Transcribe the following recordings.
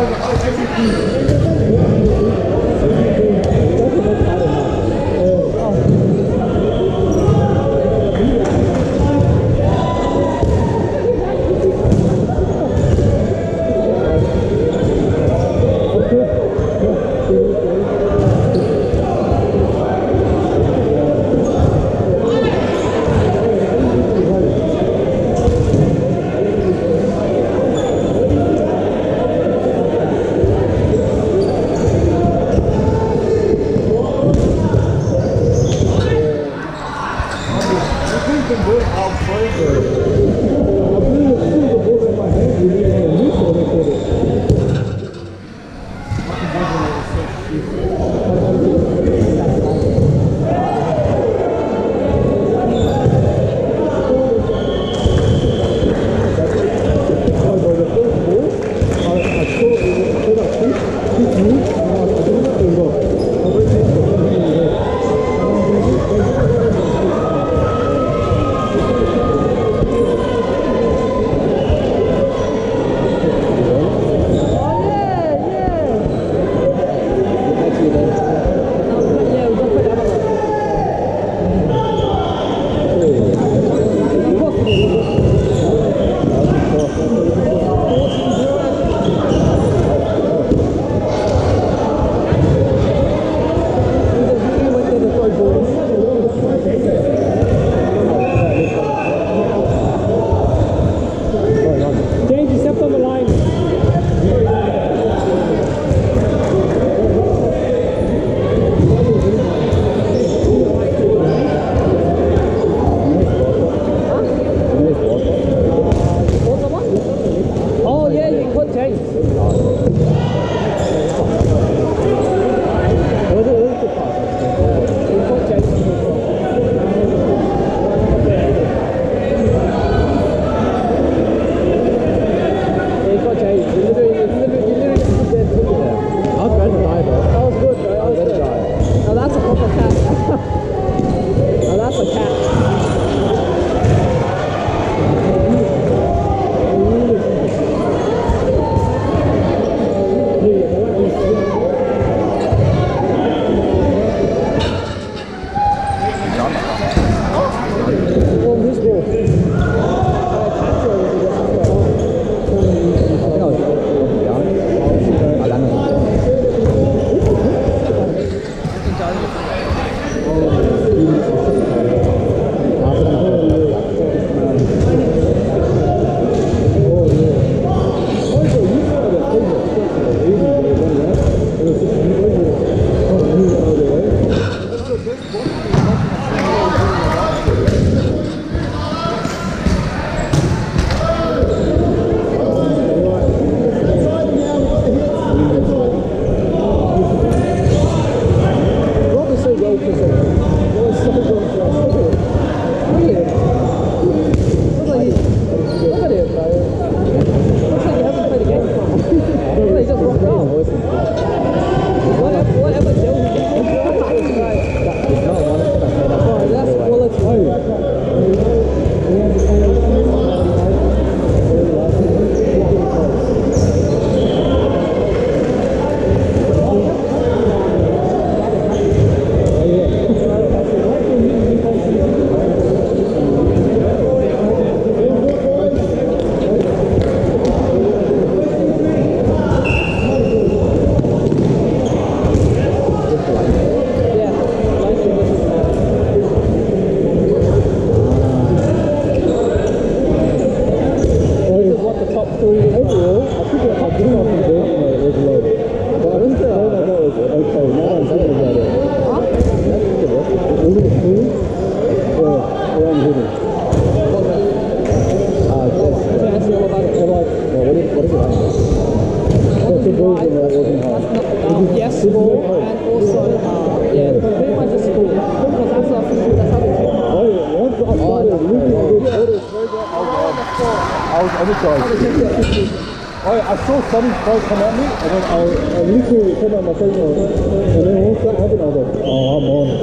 I saw some guy come at me, and then I literally turned on my phone, and then once that happened, I was like, oh, I'm on.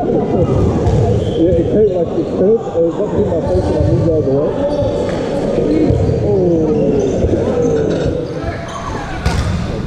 Yeah, it came like, it curved, it was up to my face, and I moved out of the way. Oh.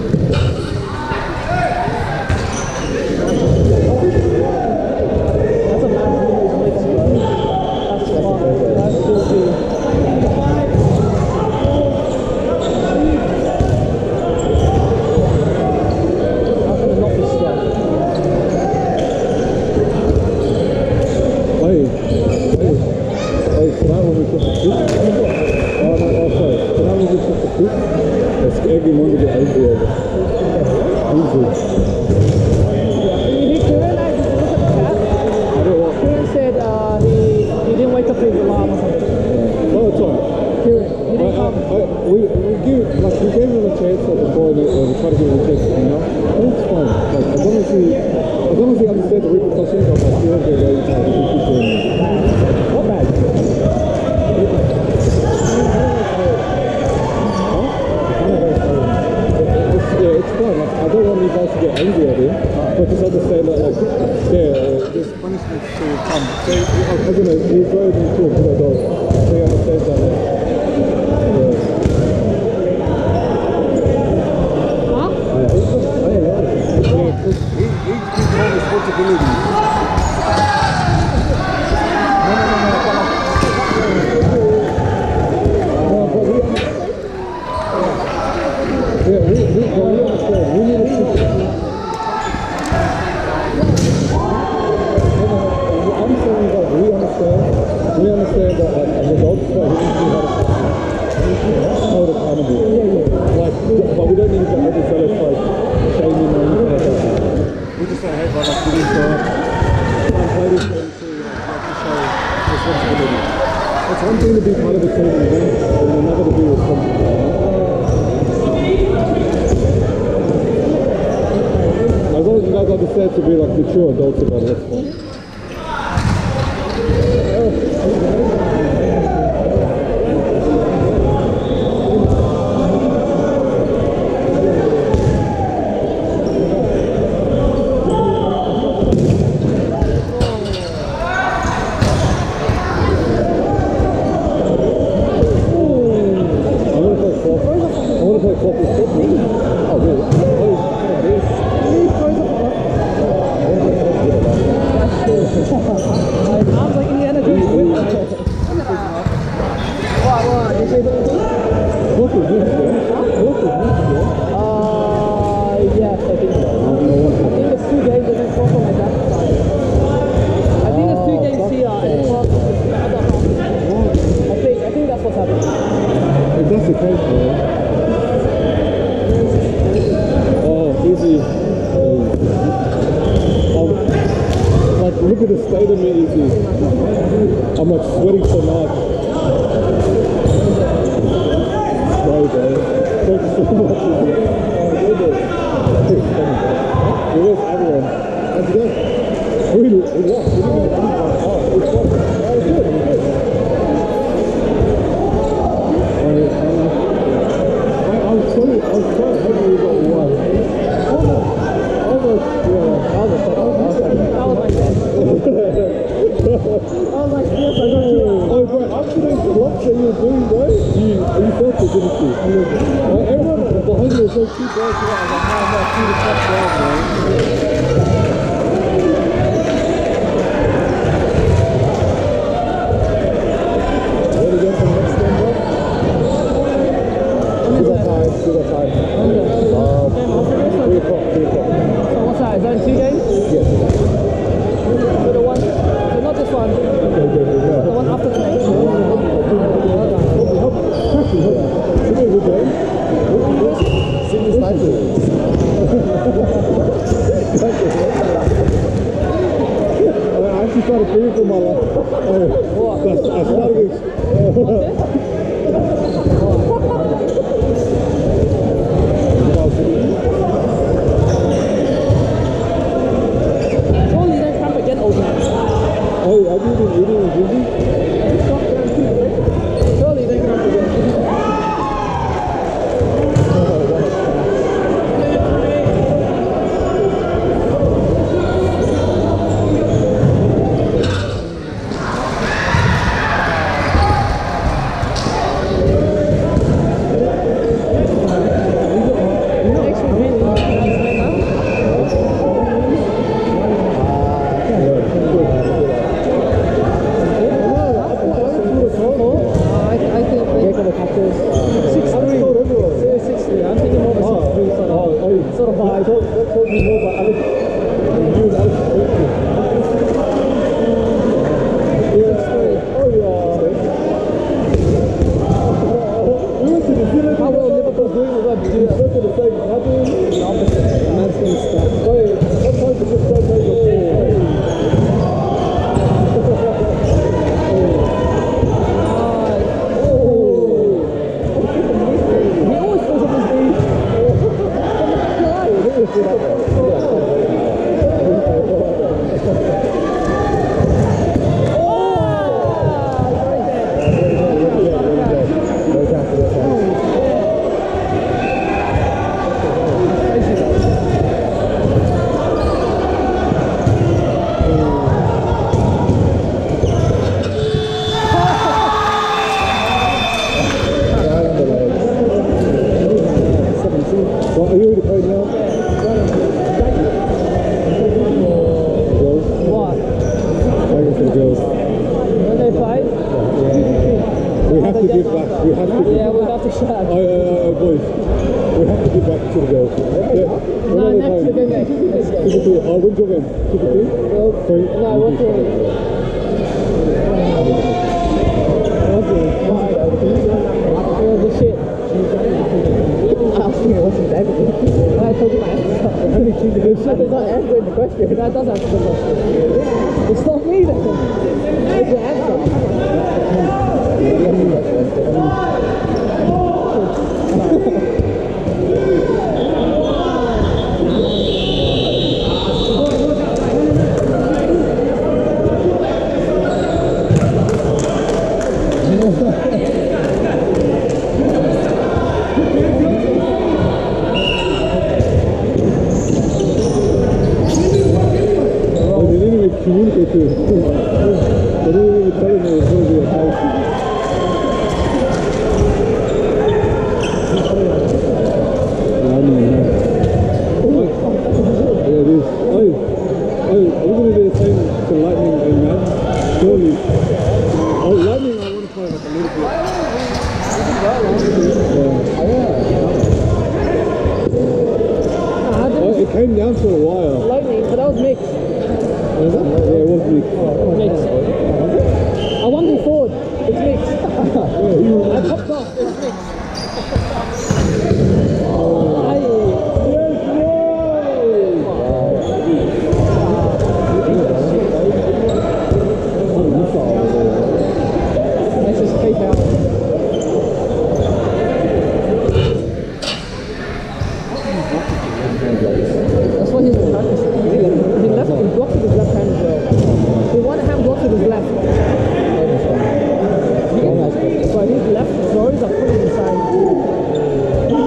It's every Monday get angry over. Easy. Kieran said he didn't wake up to his alarm or something. Oh, it's alright. Kieran, he didn't come. We gave him a chance before we try to give him a chance, you know? It's fine. Like, as long as he understands the repercussions of like feeling their way, he can keep doing it. What bad? It's fine. Like, I don't want you guys to get angry at him, but just understand that, like, there's punishment to come. So, I'm gonna, he's very into a good adult. So he understands that, like, Each own responsibility. We understand that like an adult he needs to hold accountable. Like, but we don't need to have this like shaming or anything like that. We just say, hey, brother, we need to play this game to show responsibility. It's one thing to be part of the team and another to be responsible. As long as you guys understand to be like mature adults about it, that's fine. Yes, I think so. I think there's 2 games and then something like that. I think there's 2 games here and then the other half. I think that's what's happening. If that's the case, man. Oh, easy. Like, look at the state of me, easy. I'm like sweating so much. Sorry, bro. Thank you so much, easy. It was everyone. That's good. We lost. We didn't even it's fun. Oh, good. I was so happy we got one. Almost, yeah. I was like, yes, I got you. Oh, bro, after those blocks that you were doing, bro, you felt it, didn't you? Everyone behind you was so cute, bro. I was like, no, see the top down, bro. Ready to go for the next game, bro? Still got time. 3 o'clock. So what's that? Is that in 2 games? Yes. So the one, so not this one, the one after the next one. I actually started fearing for my life. I started Surely you don't cramp again, old man. Oh, have you been eating and drinking? Surely you don't cramp again. How well people doing the web do that. Look at the same. How do you? The opposite. Man's gonna stop. Wait, sometimes it just don't make a He always falls off his knees. What, are you already playing now? Girls? What? Playing for the girls. When they play? We have to give back. We have to give Yeah, we have to shut. boys. We have to give back to the girls. Yeah. No, next we're going to Super 2. Oh, when's your game? Super 2? Three? No, what's your the shit. Asking me what's his name. I told you my answer. That does not answer the question. That does answer the question. It's not me then. It's your answer. They didn't even communicate to us. They didn't even tell us it was going to be a house. Yeah, it is. Are we going to do the same to Lightning and Mad? Surely. Oh, Lightning, I want to play like a little bit. It came down for a while. Lightning, but that was mixed. Yeah, it was mixed. Mixed. I won the Ford. It's mixed. I popped off. It's mixed. Let's just take out. That's what he's been practicing. He left, he blocked with his left hand as well. He one hand blocked with his left. But his left throws are pretty insane.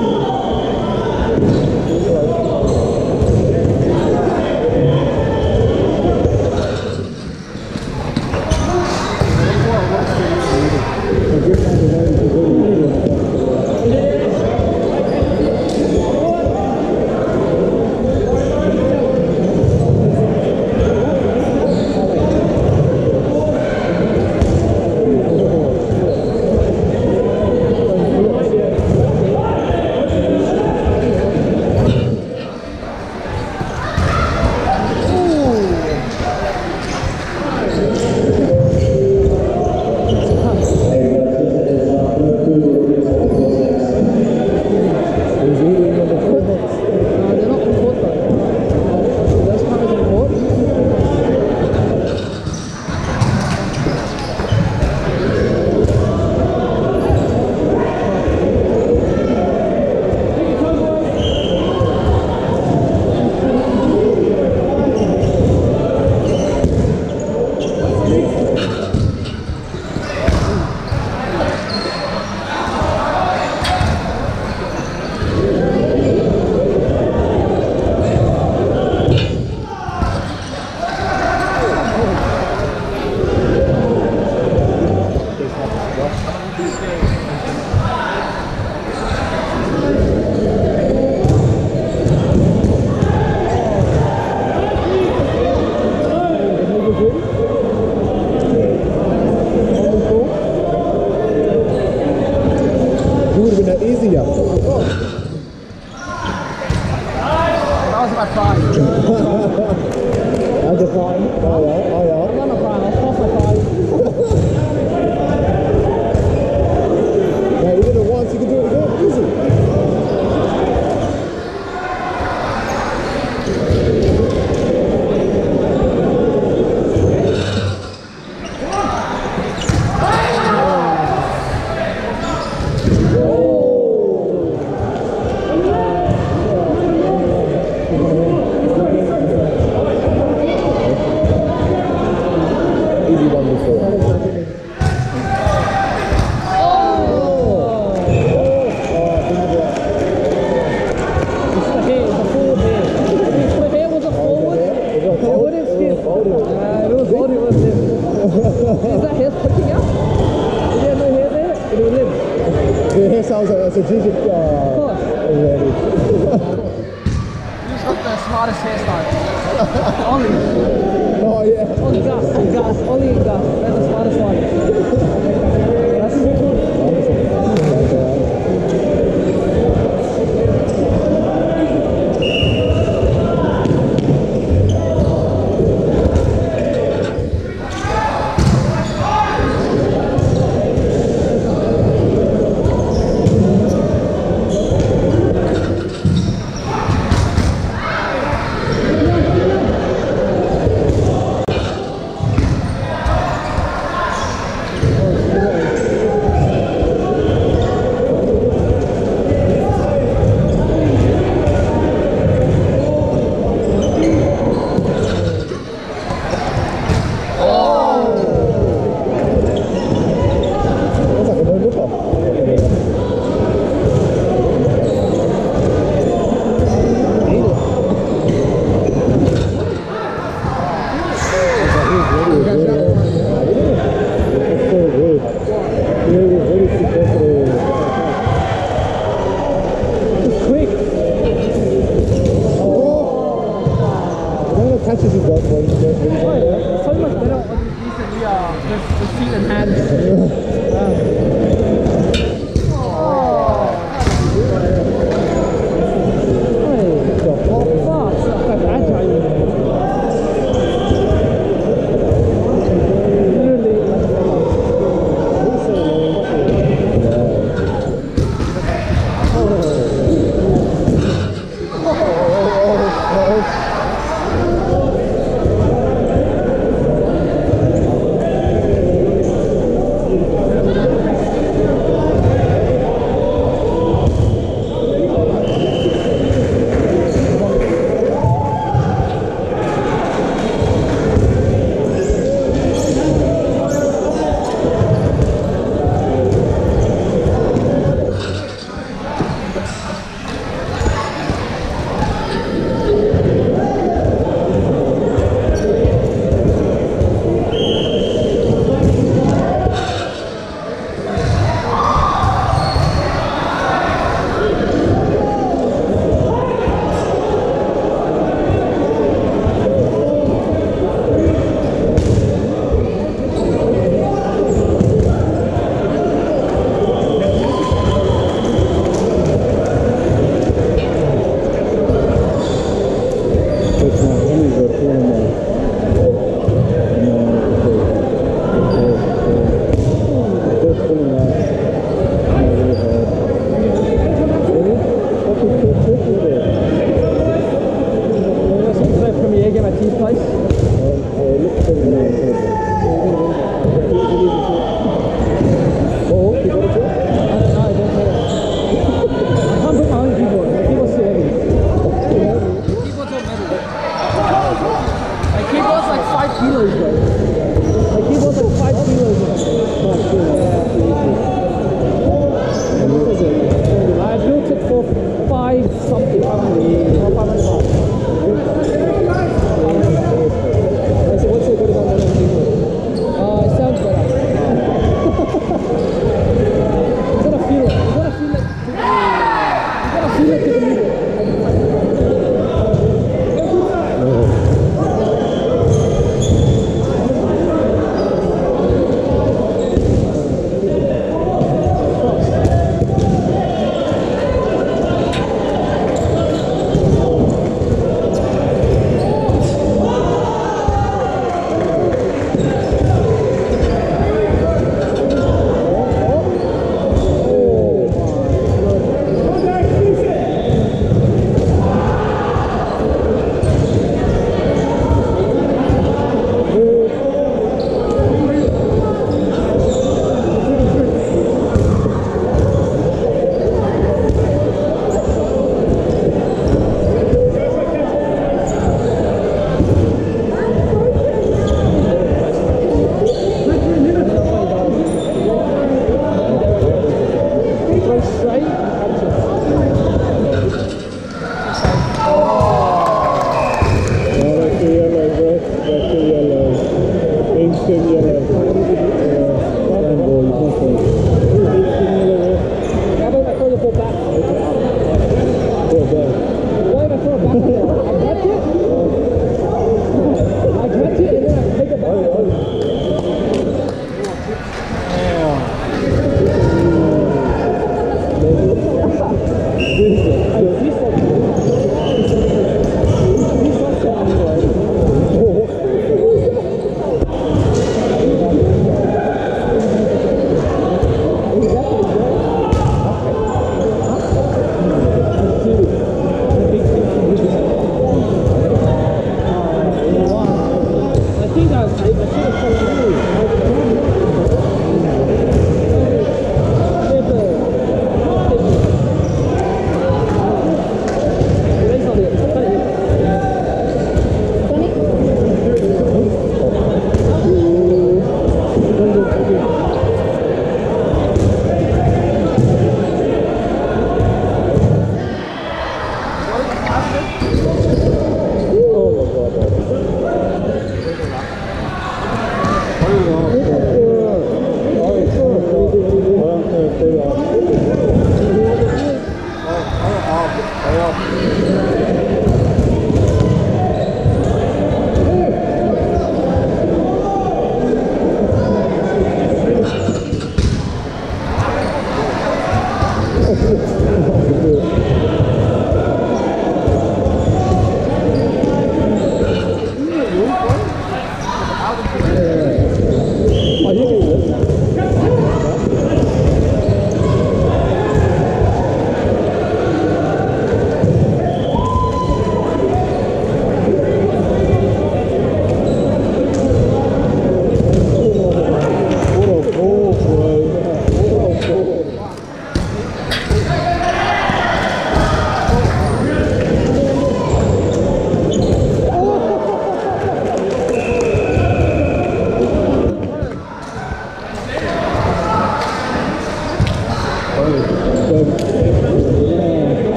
They're not from court though. Those cameras in court. It would have been easier. That was my pride. How's the fine? Oh yeah. I'm not my pride. I'll cross my pride. Yeah, you did it once, you can do it again. Easy. a strategic. Of course. Already. Who's got the smartest hairstyle? Ollie. Oh yeah. Ollie Gus. Ollie and Gus. They're the smartest one. Yes. Catches his butt when Oh yeah, so much better on recently with feet and hands.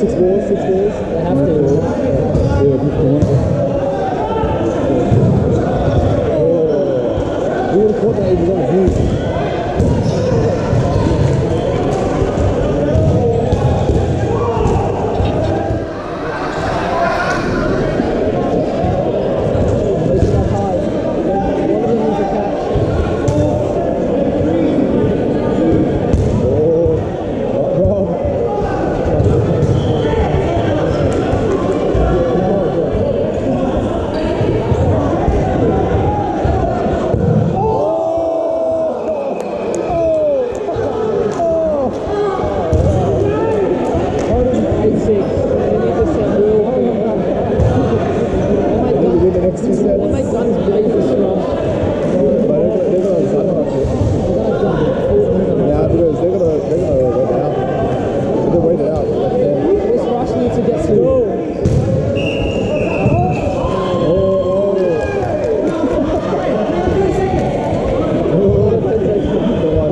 Six balls. They have to. Yeah, good point. Oh, we would have thought that he was on view. Raising up high. One of them needs a catch.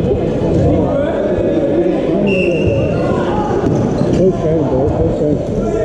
Close game, boy. Close game.